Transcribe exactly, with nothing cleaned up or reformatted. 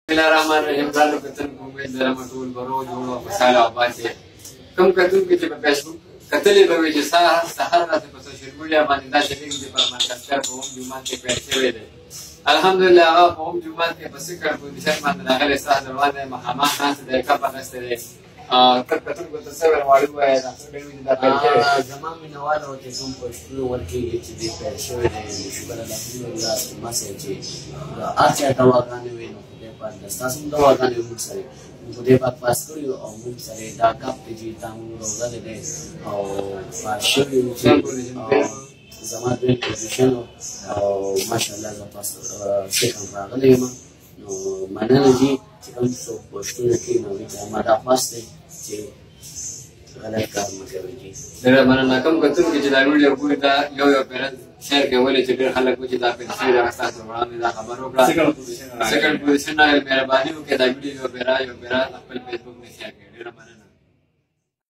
بسم الله الرحمن الرحیم دا کتن کوم د رمټول برو جوړو مثال او باندې کوم کتن کې په فیسبوک کتلې به وي چې سهار سهار راځي په سوشل میډیا باندې دا شریک دي پر منکسر په هم جمعه کې پیل شوی دی الحمدلله هغه په هم جمعه کې په سکر پوزیشن باندې راغلی ساده روانه مخامخ خاص د کپ نشته دی ا تر کتن کو تصور واړو وای دا څه ډېر دا پیل شوی زمام مینوال او چې کوم پښتون ورکیږي چې دې پیل شوی دی شکر الحمدلله ما سره چې اته دواګانې وینو په تاسو د دواګانې موږ سره موږ دې په پاس کړو او موږ سره دا کپ چې تاسو روزه دې او پاشوي چې زما د پوزیشن او ماشاءالله زما پاس څنګه راغلی یم نو مننه دي چې کوم څو پښتون کې نو ما دا پاس دي چې غلط کار مه کوئ ډېره مننه کوم کتن کې چې دا ویډیو ګوري دا یو یو پیرنټ شیر کوي چې ډېر خلک وایي دا په شیر راځي وړاندې دا خبر وکړه سیکنډ پوزیشن سیکنډ پوزیشن نه مهرباني وکړئ دا ویډیو پیرا یو پیرا خپل فیسبوک نه شیر کړئ